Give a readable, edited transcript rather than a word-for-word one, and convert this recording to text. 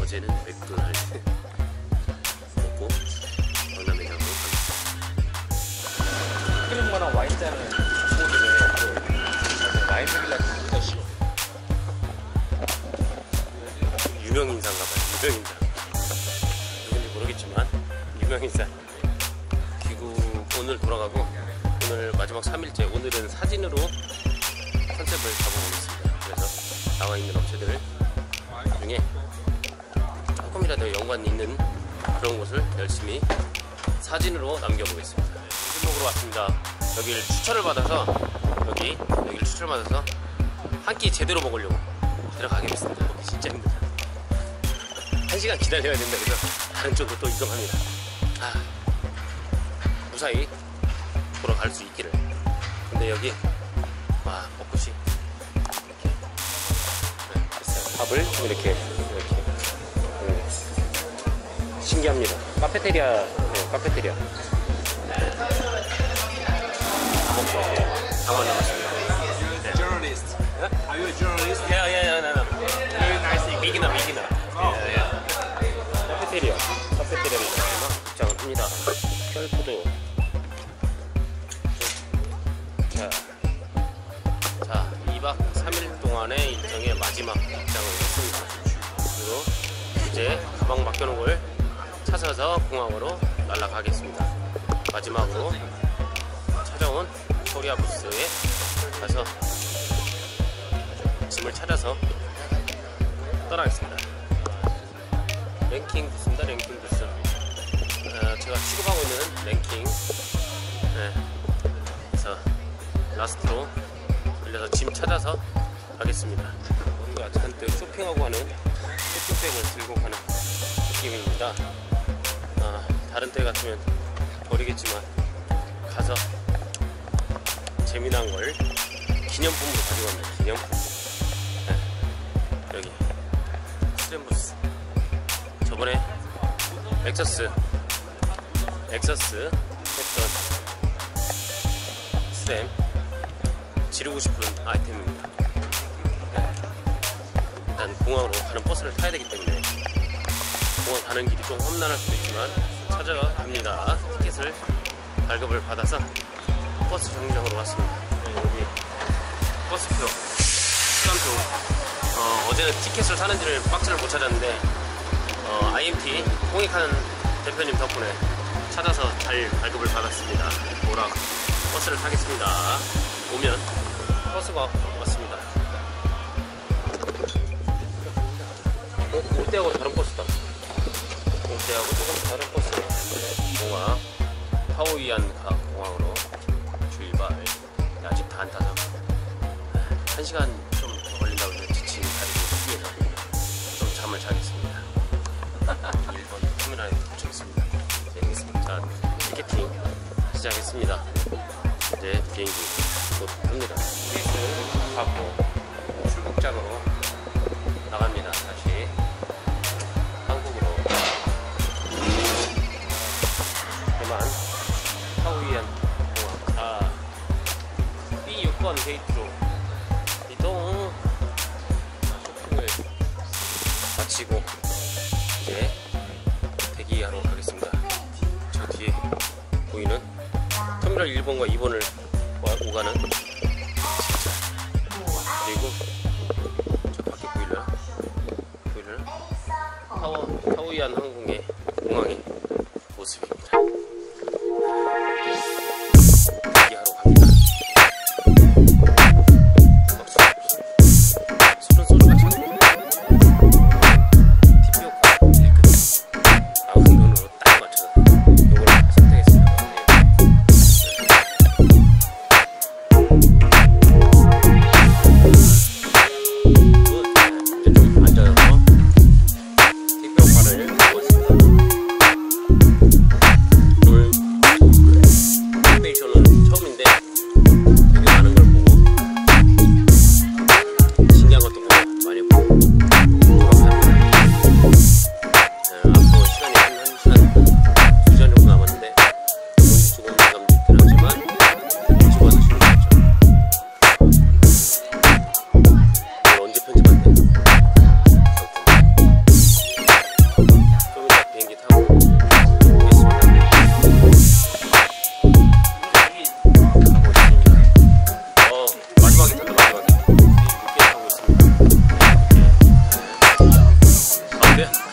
어제는 맥도날드 먹고 강남매장으로 가겠습니다. 크림만한 와인잔을 소리를 와인 먹이려고 진짜 싫어. 유명인사인가봐요. 유명인사. 누군지 모르겠지만 유명인사. 귀국 오늘 돌아가고 오늘 마지막 3일째. 오늘은 사진으로 컨셉을 잡아보겠습니다. 그래서 나와 있는 업체들 중에 조금이라도 연관 있는 그런 곳을 열심히 사진으로 남겨보겠습니다. 점심 먹으러 왔습니다. 여기를 추천을 받아서 여기를 추천받아서 한 끼 제대로 먹으려고 들어가겠습니다. 진짜 힘들다. 1시간 기다려야 된다. 그래서 다른 쪽으로 또 이동합니다. 무사히 돌아갈 수 있기를. 근데 여기 와 벚꽃이 이렇게 있어요. 밥을 이렇게 신기합니다. 카페테리아. 카페테리아. 당황 남았습니다. Journalist. Are you a journalist? No. Very nice. Beginner. 카페테리아를 입장을 합니다. QR코드. 자, 2박 3일 동안의 일정의 마지막 입장을 했습니다. 그리고 이제 가방 맡겨놓은 걸 찾아서 공항으로 날아가겠습니다. 마지막으로 찾아온 코리아 부스에 가서 짐을 찾아서 떠나겠습니다. 랭킹 부스입니다. 랭킹 부스. 제가 취급하고 있는 랭킹. 그래서 라스트로 들려서 짐 찾아서 가겠습니다. 뭔가 잔뜩 쇼핑하고 하는 쇼핑백을 들고 가는 느낌입니다. 다른 때 같으면 버리겠지만 가서 재미난 걸 기념품으로 가지고 갑니다. 기념품. 여기 스램부스. 저번에 엑서스 했던 스램 지르고 싶은 아이템입니다. 일단 공항으로 가는 버스를 타야 되기 때문에 공항 가는 길이 좀 험난할 수도 있지만 찾아갑니다. 티켓을 발급을 받아서 버스 정류장으로 왔습니다. 여기 버스표, 시간표. 어제는 티켓을 사는지를 박스를 못 찾았는데 IMT 홍익하는 대표님 덕분에 찾아서 잘 발급을 받았습니다. 오락 버스를 타겠습니다. 오면 버스가 왔습니다. 올 때하고 다른 버스다. 올 때하고 조금 다른 버스. 공항 타오이안 공항으로 출발. 아직 다 안 타서 1시간 좀 더 걸린다고 해서 지친 다리를 위해서 좀 잠을 자겠습니다. 1번 터미널에 도착했습니다. 알겠습니다. 자, 티켓팅 시작했습니다. 이제 비행기 곧 탑니다. 티켓을 받고 출국장으로 나갑니다. 다시 한국으로. 대만 타오이안 공항. 자, B6번 게이트로 이동. 쇼핑을 마치고 이제 대기하러 가겠습니다. 저 뒤에 보이는 터미널 1번과 2번을 오가는 지하철. 그리고 저 밖에 보이려나? 타오이안 항공의 공항의 모습입니다. 대기하러 갑니다. 술은 소주가 참 어때요?